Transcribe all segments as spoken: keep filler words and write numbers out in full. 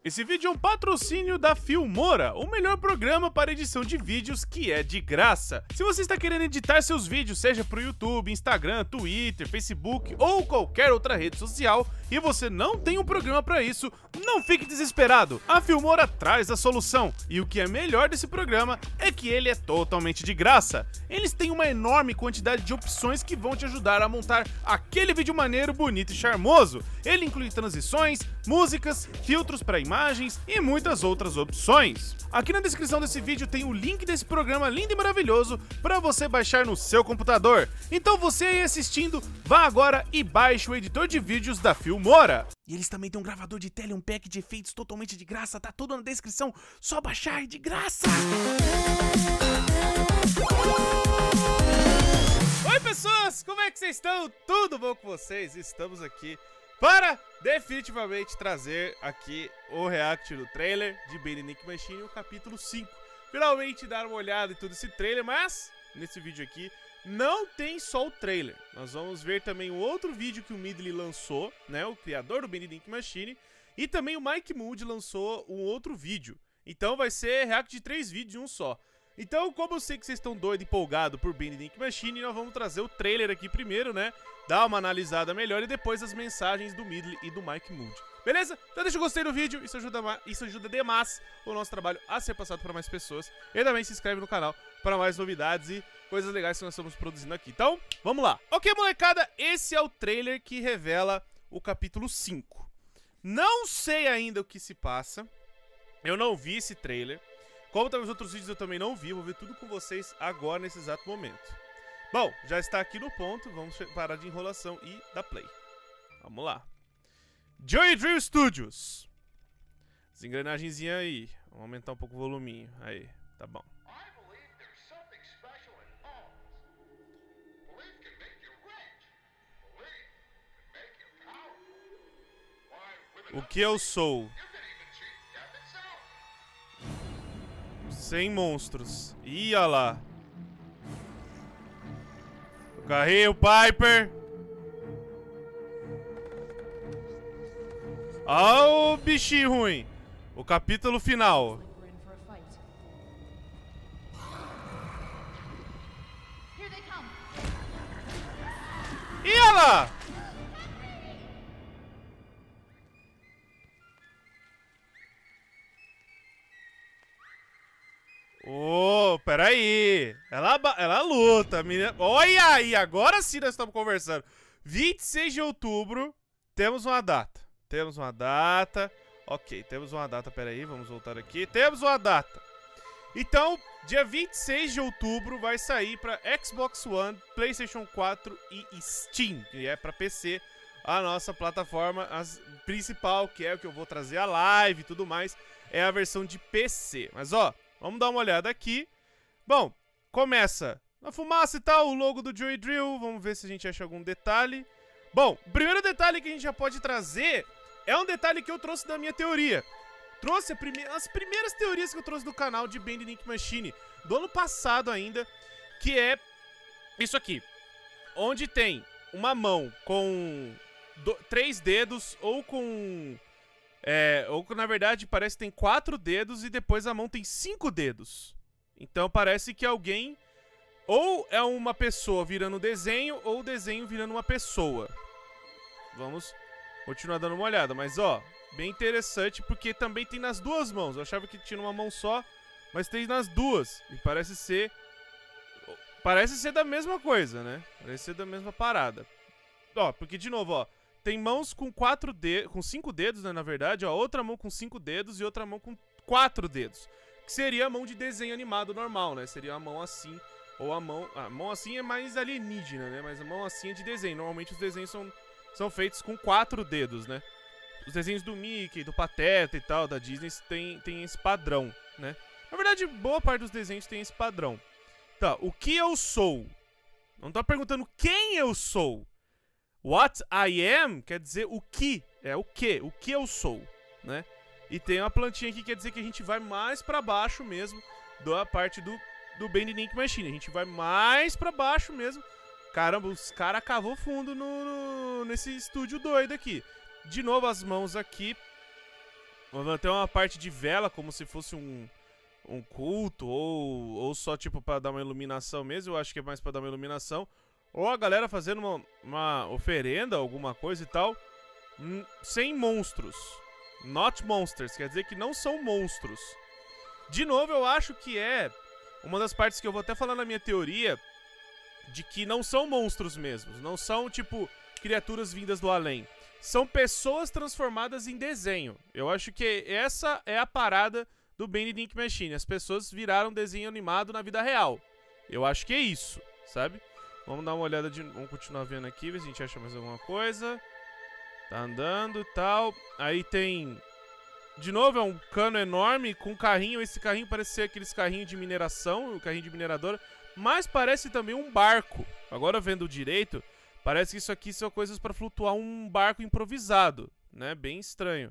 Esse vídeo é um patrocínio da Filmora, o melhor programa para edição de vídeos que é de graça. Se você está querendo editar seus vídeos, seja para o YouTube, Instagram, Twitter, Facebook ou qualquer outra rede social, e você não tem um programa para isso, não fique desesperado. A Filmora traz a solução, e o que é melhor desse programa é que ele é totalmente de graça. Eles têm uma enorme quantidade de opções que vão te ajudar a montar aquele vídeo maneiro, bonito e charmoso. Ele inclui transições, músicas, filtros para imagens e muitas outras opções. Aqui na descrição desse vídeo tem o link desse programa lindo e maravilhoso para você baixar no seu computador. Então você aí assistindo, vá agora e baixe o editor de vídeos da Filmora. E eles também têm um gravador de tela e um pack de efeitos totalmente de graça, tá tudo na descrição, só baixar de graça! Oi pessoas, como é que vocês estão? Tudo bom com vocês? Estamos aqui para definitivamente trazer aqui o react do trailer de Bendy Machine, o capítulo cinco. Finalmente dar uma olhada em todo esse trailer, mas nesse vídeo aqui não tem só o trailer. Nós vamos ver também um outro vídeo que o Midley lançou, né, o criador do Bendy Machine, e também o Mike Mood lançou um outro vídeo. Então vai ser react de três vídeos em um só. Então, como eu sei que vocês estão doidos e empolgados por Bendy Machine, nós vamos trazer o trailer aqui primeiro, né? Dar uma analisada melhor e depois as mensagens do Midley e do Mike Mood. Beleza? Então deixa o gostei no vídeo, isso ajuda, isso ajuda demais o nosso trabalho a ser passado para mais pessoas. E também se inscreve no canal para mais novidades e coisas legais que nós estamos produzindo aqui. Então, vamos lá. Ok, molecada, esse é o trailer que revela o capítulo cinco. Não sei ainda o que se passa, eu não vi esse trailer. Como também os outros vídeos eu também não vi, vou ver tudo com vocês agora, nesse exato momento. Bom, já está aqui no ponto, vamos parar de enrolação e dar play. Vamos lá. Joey Drill Studios. As engrenagenzinhas aí. Vamos aumentar um pouco o voluminho. Aí, tá bom. O que eu sou? Sem monstros. Ih, olha lá. O carrinho, Piper. Olha o bichinho ruim. O capítulo final. Ih, olha lá. Ô, oh, peraí. Ela, ela luta, menina. Olha aí, agora sim nós estamos conversando. vinte e seis de outubro, temos uma data. Temos uma data. Ok, temos uma data, peraí, vamos voltar aqui. Temos uma data. Então, dia vinte e seis de outubro vai sair para Xbox One, PlayStation quatro e Steam, que é para P C, a nossa plataforma as, principal, que é o que eu vou trazer a live e tudo mais, é a versão de P C. Mas ó, vamos dar uma olhada aqui. Bom, começa na fumaça e tal, o logo do Joey Drill. Vamos ver se a gente acha algum detalhe. Bom, o primeiro detalhe que a gente já pode trazer é um detalhe que eu trouxe da minha teoria. Trouxe prime as primeiras teorias que eu trouxe do canal de Bendy Machine do ano passado ainda, que é isso aqui. Onde tem uma mão com do três dedos ou com... É, ou na verdade parece que tem quatro dedos e depois a mão tem cinco dedos. Então parece que alguém ou é uma pessoa virando desenho ou o desenho virando uma pessoa. Vamos continuar dando uma olhada, mas ó, bem interessante porque também tem nas duas mãos. Eu achava que tinha uma mão só, mas tem nas duas e parece ser parece ser da mesma coisa, né? Parece ser da mesma parada. Ó, porque de novo, ó, tem mãos com quatro dedos, com cinco dedos, né, na verdade, ó, outra mão com cinco dedos e outra mão com quatro dedos, que seria a mão de desenho animado normal, né? Seria a mão assim, ou a mão, a mão assim é mais alienígena, né? Mas a mão assim é de desenho. Normalmente os desenhos são são feitos com quatro dedos, né? Os desenhos do Mickey, do Pateta e tal, da Disney tem tem esse padrão, né? Na verdade, boa parte dos desenhos tem esse padrão. Tá, o que eu sou? Não tô perguntando quem eu sou. What I am quer dizer o que, é o que, o que eu sou, né? E tem uma plantinha aqui que quer dizer que a gente vai mais pra baixo mesmo da parte do, do Bendy Machine. A gente vai mais pra baixo mesmo. Caramba, os caras cavou fundo no, no, nesse estúdio doido aqui. De novo as mãos aqui Vai ter uma parte de vela, como se fosse um, um culto, ou, ou só tipo pra dar uma iluminação mesmo. Eu acho que é mais pra dar uma iluminação. Ou a galera fazendo uma, uma oferenda, alguma coisa e tal. Hum, sem monstros. Not monsters, quer dizer que não são monstros. De novo, eu acho que é uma das partes que eu vou até falar na minha teoria, de que não são monstros mesmos. Não são, tipo, criaturas vindas do além. São pessoas transformadas em desenho. Eu acho que essa é a parada do Bending Ink Machine. As pessoas viraram desenho animado na vida real. Eu acho que é isso, sabe? Vamos dar uma olhada de... Vamos continuar vendo aqui, ver se a gente acha mais alguma coisa. Tá andando e tal. Aí tem... De novo, é um cano enorme com um carrinho. Esse carrinho parece ser aqueles carrinhos de mineração, o carrinho de mineradora. Mas parece também um barco. Agora vendo direito... Parece que isso aqui são coisas pra flutuar um barco improvisado, né? Bem estranho.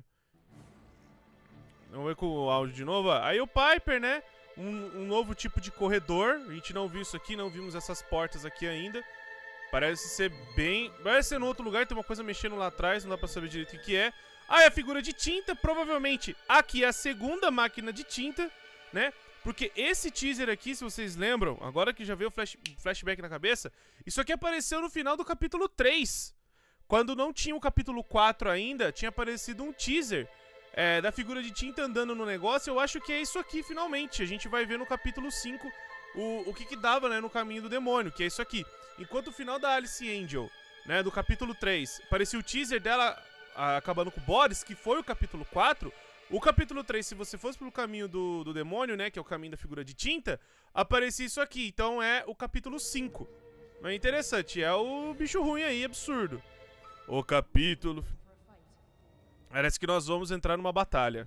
Vamos ver com o áudio de novo. Aí o Piper, né? Um, um novo tipo de corredor. A gente não viu isso aqui, não vimos essas portas aqui ainda. Parece ser bem... Parece ser no outro lugar, tem uma coisa mexendo lá atrás, não dá pra saber direito o que é. Ah, é a figura de tinta, provavelmente aqui é a segunda máquina de tinta, né? Porque esse teaser aqui, se vocês lembram, agora que já veio o flash, flashback na cabeça, isso aqui apareceu no final do capítulo três. Quando não tinha o capítulo quatro ainda, tinha aparecido um teaser é, da figura de tinta andando no negócio. Eu acho que é isso aqui, finalmente. A gente vai ver no capítulo cinco o, o que que dava, né, no caminho do demônio, que é isso aqui. Enquanto o final da Alice Angel, né, do capítulo três, parecia o teaser dela a, acabando com o Boris, que foi o capítulo quatro... O capítulo três, se você fosse pelo caminho do, do demônio, né, que é o caminho da figura de tinta, aparecia isso aqui. Então é o capítulo cinco. É interessante, é o bicho ruim aí, absurdo. O capítulo... Parece que nós vamos entrar numa batalha.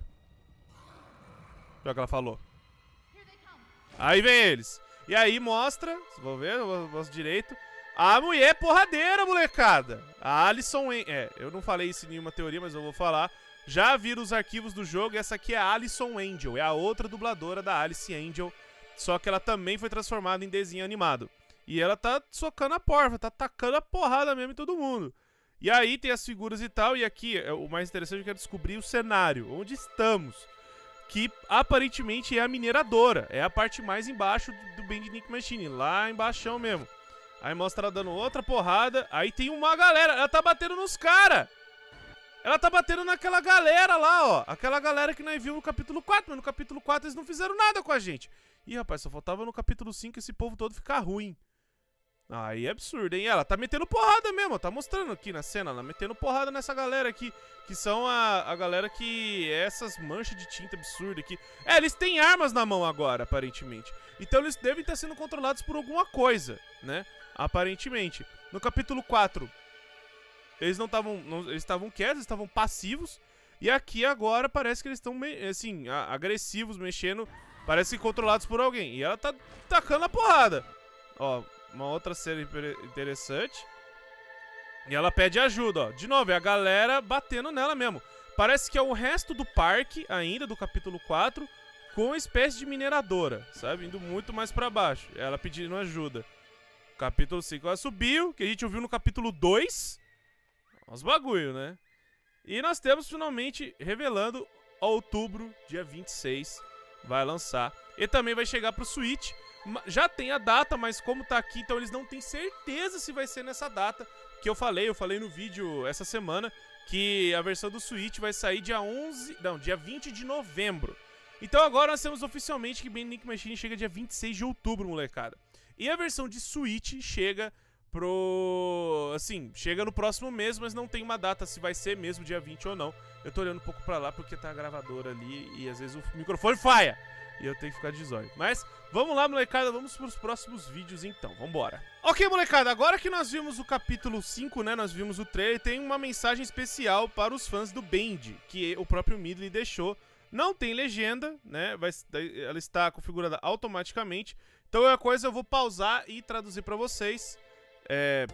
Olha o que ela falou. Aí vem eles. E aí mostra, vocês vão ver, eu mostro direito, a mulher porradeira, molecada. A Alison... É, eu não falei isso em nenhuma teoria, mas eu vou falar... Já viram os arquivos do jogo, essa aqui é a Alison Angel, é a outra dubladora da Alice Angel, só que ela também foi transformada em desenho animado. E ela tá socando a porta, tá tacando a porrada mesmo em todo mundo. E aí tem as figuras e tal, e aqui, o mais interessante é que eu quero descobrir o cenário, onde estamos. Que aparentemente é a mineradora, é a parte mais embaixo do Bending Ink Machine, lá embaixo mesmo. Aí mostra ela dando outra porrada, aí tem uma galera, ela tá batendo nos caras. Ela tá batendo naquela galera lá, ó. Aquela galera que nós vimos no capítulo quatro. Mas no capítulo quatro eles não fizeram nada com a gente. Ih, rapaz, só faltava no capítulo cinco esse povo todo ficar ruim. Aí é absurdo, hein? Ela tá metendo porrada mesmo. Tá mostrando aqui na cena. Ela metendo porrada nessa galera aqui. Que são a, a galera que... É essas manchas de tinta absurda aqui. É, eles têm armas na mão agora, aparentemente. Então eles devem estar sendo controlados por alguma coisa, né? Aparentemente. No capítulo quatro... Eles não estavam, eles estavam quietos, eles estavam passivos. E aqui agora parece que eles estão, assim, agressivos, mexendo. Parece que controlados por alguém. E ela tá tacando a porrada. Ó, uma outra cena interessante. E ela pede ajuda, ó. De novo, é a galera batendo nela mesmo. Parece que é o resto do parque, ainda, do capítulo quatro, com uma espécie de mineradora, sabe? Indo muito mais pra baixo. Ela pedindo ajuda. Capítulo cinco, ela subiu, que a gente ouviu no capítulo dois. Os bagulho, né? E nós temos finalmente revelando outubro, dia vinte e seis, vai lançar. E também vai chegar pro Switch. Já tem a data, mas como tá aqui, então eles não têm certeza se vai ser nessa data que eu falei. Eu falei no vídeo essa semana que a versão do Switch vai sair dia onze... Não, dia vinte de novembro. Então agora nós temos oficialmente que Bending Ink Machine chega dia vinte e seis de outubro, molecada. E a versão de Switch chega... Pro... Assim, chega no próximo mês, mas não tem uma data se vai ser mesmo dia vinte ou não. Eu tô olhando um pouco pra lá porque tá a gravadora ali e às vezes o microfone falha. E eu tenho que ficar de zóio. Mas vamos lá, molecada, vamos pros próximos vídeos então, vambora. Ok, molecada, agora que nós vimos o capítulo cinco, né, nós vimos o trailer, tem uma mensagem especial para os fãs do Bend, que o próprio Midley deixou. Não tem legenda, né, vai, ela está configurada automaticamente. Então é a coisa, eu vou pausar e traduzir pra vocês. É...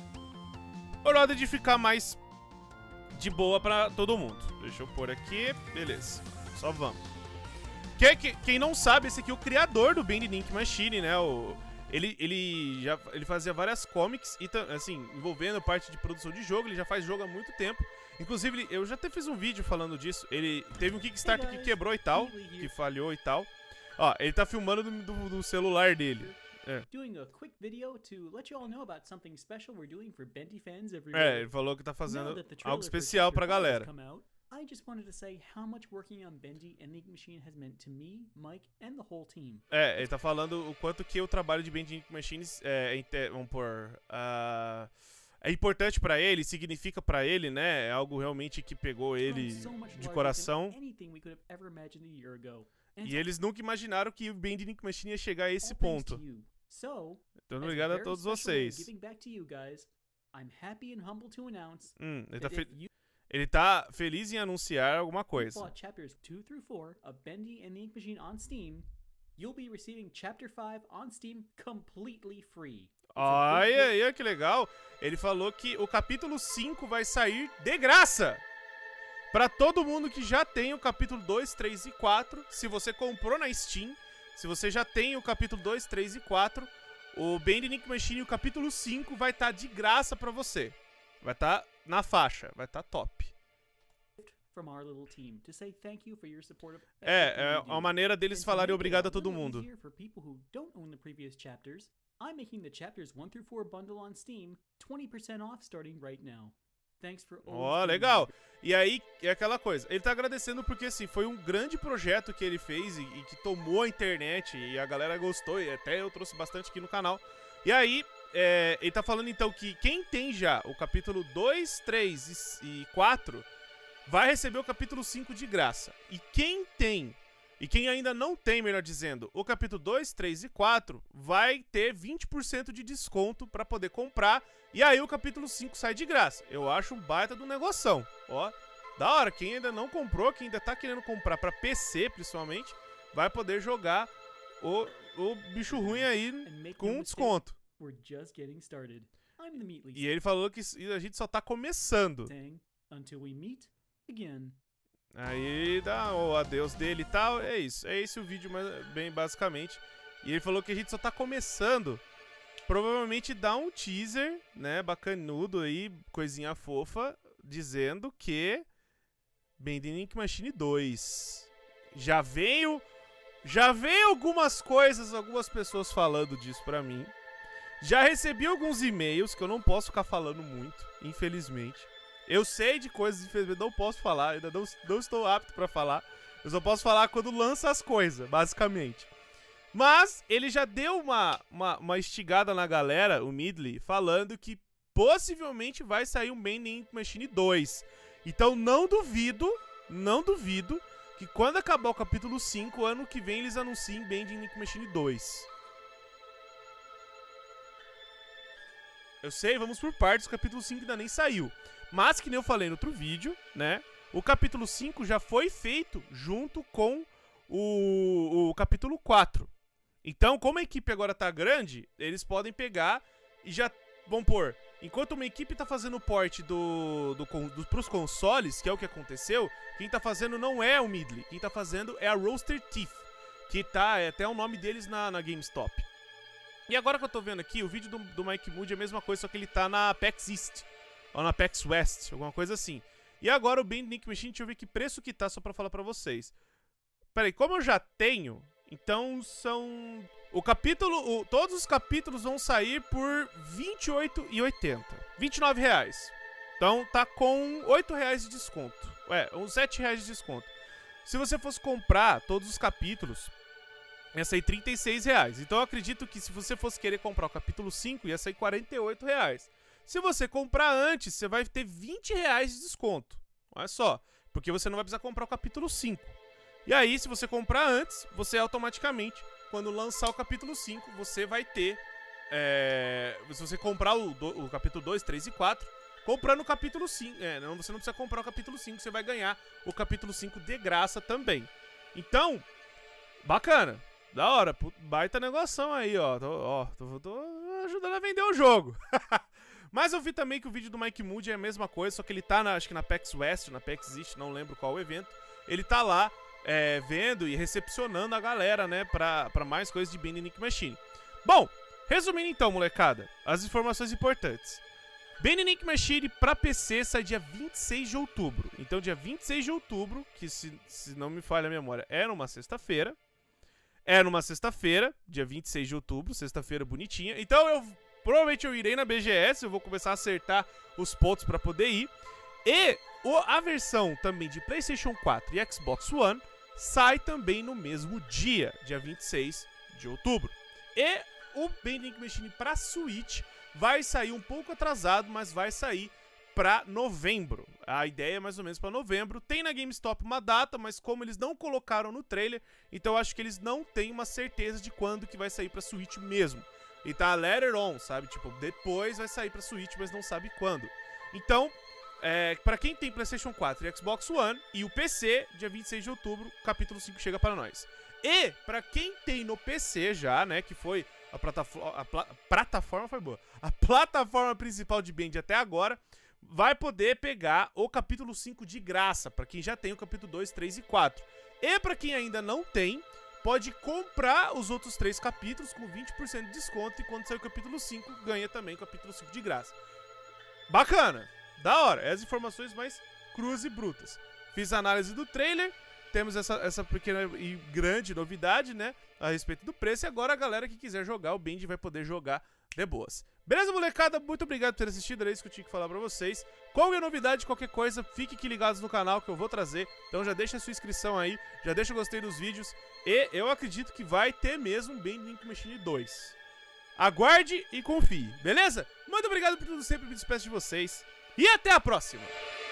Por ordem de ficar mais de boa pra todo mundo. Deixa eu pôr aqui, beleza, só vamos. Quem, quem não sabe, esse aqui é o criador do Bending Ink Machine, né? O, ele, ele, já, ele fazia várias comics, e assim, envolvendo parte de produção de jogo. Ele já faz jogo há muito tempo. Inclusive, eu já até fiz um vídeo falando disso. Ele teve um Kickstarter que quebrou e tal, que falhou e tal. Ó, ele tá filmando do, do, do celular dele. É. É, ele falou que tá fazendo algo especial pra galera. I just wanted to say how much working on Bendy and the Ink Machine has meant to me, Mike, and the whole team. É, ele tá falando o quanto que o trabalho de Bendy Ink Machines é, é, vamos por, uh, é importante pra ele, significa pra ele, né? É algo realmente que pegou ele de coração. E eles nunca imaginaram que o Bendy Ink Machine ia chegar a esse ponto. Então, obrigado a todos vocês. Hum, ele tá feliz. Ele tá feliz em anunciar alguma coisa. Chapters two through four of Bendy and the Ink Machine on Steam, you'll be receiving Chapter five on Steam completely free. Ai, ai, ai, que legal. Ele falou que o capítulo cinco vai sair de graça pra todo mundo que já tem o capítulo dois, três e quatro. Se você comprou na Steam, se você já tem o capítulo dois, três e quatro, o Bendy and Ink Machine, o capítulo cinco vai estar tá de graça pra você. Vai estar tá na faixa, vai estar tá top. É, é uma maneira deles falarem obrigado a todo mundo. I'm making the chapters one through four bundle on Steam twenty percent off starting right now. Thanks for Ó, oh, legal. E aí, é aquela coisa. Ele tá agradecendo porque, assim, foi um grande projeto que ele fez e, e que tomou a internet e a galera gostou e até eu trouxe bastante aqui no canal. E aí, é, ele tá falando, então, que quem tem já o capítulo dois, três e quatro vai receber o capítulo cinco de graça. E quem tem... E quem ainda não tem, melhor dizendo, o capítulo dois, três e quatro vai ter vinte por cento de desconto pra poder comprar. E aí o capítulo cinco sai de graça. Eu acho um baita do negoção. Ó, da hora. Quem ainda não comprou, quem ainda tá querendo comprar pra P C, principalmente, vai poder jogar o, o bicho ruim aí com desconto. E ele falou que a gente só tá começando. Aí dá o adeus dele e tal, é isso, é esse o vídeo, mas bem basicamente. E ele falou que a gente só tá começando. Provavelmente dá um teaser, né, bacanudo aí, coisinha fofa, dizendo que Bendy and Ink Machine dois. Já veio, já veio algumas coisas, algumas pessoas falando disso pra mim. Já recebi alguns e-mails que eu não posso ficar falando muito, infelizmente. Eu sei de coisas, infelizmente, não posso falar, ainda não, não estou apto pra falar. Eu só posso falar quando lança as coisas, basicamente. Mas ele já deu uma, uma, uma instigada na galera, o Midley, falando que possivelmente vai sair um Bendy and Ink Machine dois. Então não duvido, não duvido, que quando acabar o capítulo cinco, ano que vem eles anunciem Bendy and Ink Machine dois. Eu sei, vamos por partes, o capítulo cinco ainda nem saiu. Mas, que nem eu falei no outro vídeo, né? O capítulo cinco já foi feito junto com o, o capítulo quatro. Então, como a equipe agora tá grande, eles podem pegar e já... Vamos pôr, enquanto uma equipe tá fazendo o port do, do, do, pros consoles, que é o que aconteceu, quem tá fazendo não é o Midley. Quem tá fazendo é a Rooster Teeth, que tá, é até o nome deles na, na GameStop. E agora que eu tô vendo aqui, o vídeo do, do Mike Moody é a mesma coisa, só que ele tá na PAX East. Ou na PAX West, alguma coisa assim. E agora o Bendy and Ink Machine, deixa eu ver que preço que tá, só pra falar pra vocês. Peraí, como eu já tenho, então são... O capítulo, o, todos os capítulos vão sair por vinte e oito reais e oitenta centavos. vinte e nove reais. Então tá com oito reais de desconto. É, uns sete reais de desconto. Se você fosse comprar todos os capítulos, ia sair trinta e seis reais. Então eu acredito que se você fosse querer comprar o capítulo cinco, ia sair quarenta e oito reais. Se você comprar antes, você vai ter vinte reais de desconto. Olha só, porque você não vai precisar comprar o capítulo cinco. E aí, se você comprar antes, você automaticamente, quando lançar o capítulo cinco, você vai ter... É, se você comprar o, do, o capítulo dois, três e quatro, comprando o capítulo cinco... É, não, você não precisa comprar o capítulo cinco, você vai ganhar o capítulo cinco de graça também. Então, bacana. Da hora. Baita negoção aí, ó. Tô, ó, tô, tô ajudando a vender o jogo. Mas eu vi também que o vídeo do Mike Moody é a mesma coisa, só que ele tá, na, acho que na PAX West, na PAX East, não lembro qual o evento. Ele tá lá é, vendo e recepcionando a galera, né, pra, pra mais coisas de Bendy and Ink Machine. Bom, resumindo então, molecada, as informações importantes. Bending Ink Machine pra P C sai dia vinte e seis de outubro. Então, dia vinte e seis de outubro, que se, se não me falha a memória, é numa sexta-feira. É numa sexta-feira, dia vinte e seis de outubro, sexta-feira bonitinha. Então, eu provavelmente eu irei na B G S, eu vou começar a acertar os pontos pra poder ir. E o, a versão também de PlayStation quatro e Xbox One sai também no mesmo dia, dia vinte e seis de outubro. E o Bending Ink Machine pra Switch vai sair um pouco atrasado, mas vai sair pra novembro. A ideia é mais ou menos pra novembro. Tem na GameStop uma data, mas como eles não colocaram no trailer, então eu acho que eles não têm uma certeza de quando que vai sair pra Switch mesmo. E tá later on, sabe? Tipo, depois vai sair pra Switch, mas não sabe quando. Então, é, pra quem tem PlayStation quatro e Xbox One e o P C, dia vinte e seis de outubro, capítulo cinco chega para nós. E pra quem tem no P C já, né, que foi a plataforma, a pla plataforma foi boa. A plataforma principal de Bend até agora vai poder pegar o capítulo cinco de graça, pra quem já tem o capítulo dois, três e quatro. E pra quem ainda não tem, pode comprar os outros três capítulos com vinte por cento de desconto e quando sair o capítulo cinco, ganha também o capítulo cinco de graça. Bacana, da hora, é as informações mais cruas e brutas. Fiz a análise do trailer, temos essa, essa pequena e grande novidade, né, a respeito do preço, e agora a galera que quiser jogar o Bend vai poder jogar de boas. Beleza, molecada? Muito obrigado por ter assistido, era isso que eu tinha que falar pra vocês. Qualquer novidade, qualquer coisa, fiquem aqui ligados no canal que eu vou trazer. Então já deixa a sua inscrição aí, já deixa o gostei dos vídeos. E eu acredito que vai ter mesmo um Bending Ink Machine dois. Aguarde e confie, beleza? Muito obrigado por tudo sempre, me despeço de vocês. E até a próxima!